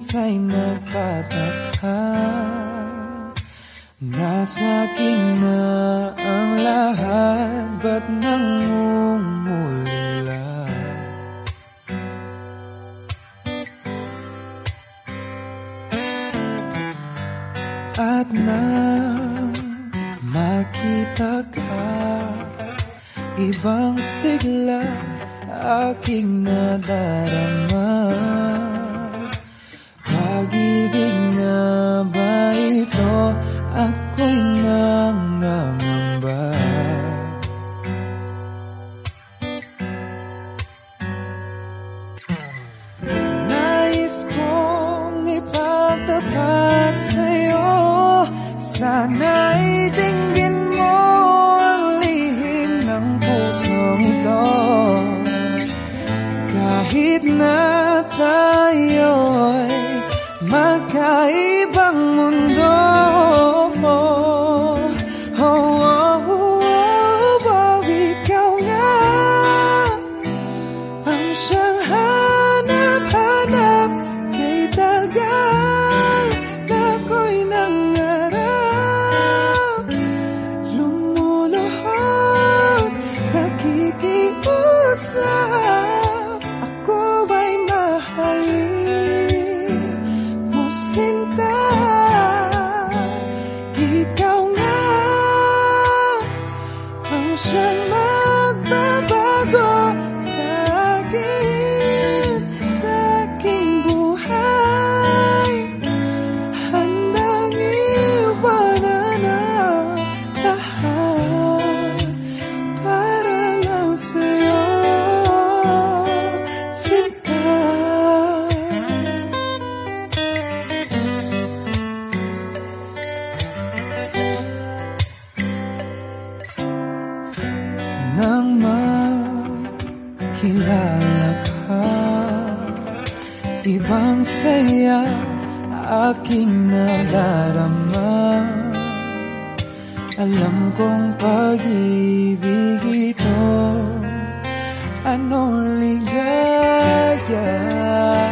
minsa'y nagtataka, nasa akin na ang lahat, ba't nangungulila? At nang makita ka, ibang sigla aking nadarama. Pag-ibig nga ba ito? Ako'y nangangamba. Nais kong ipagtapat sa'yo, sana'y dinggin mo ang lihim ng pusong ito. Kahit na tayo'y magkaibang mundo, ikaw nga ang syang hanap-hanap kay tagal, ako'y nangarap. Lumuluhod, nakikiusap, ako ay mahalin mo, sinta. Ikaw nga ang siyang magbabago sa aking buhay. Handang iwanan ang lahat para lang sa'yo, sinta. Nang makilala ka, ibang saya aking nadarama. Alam kong pag-ibig ito, anong ligaya.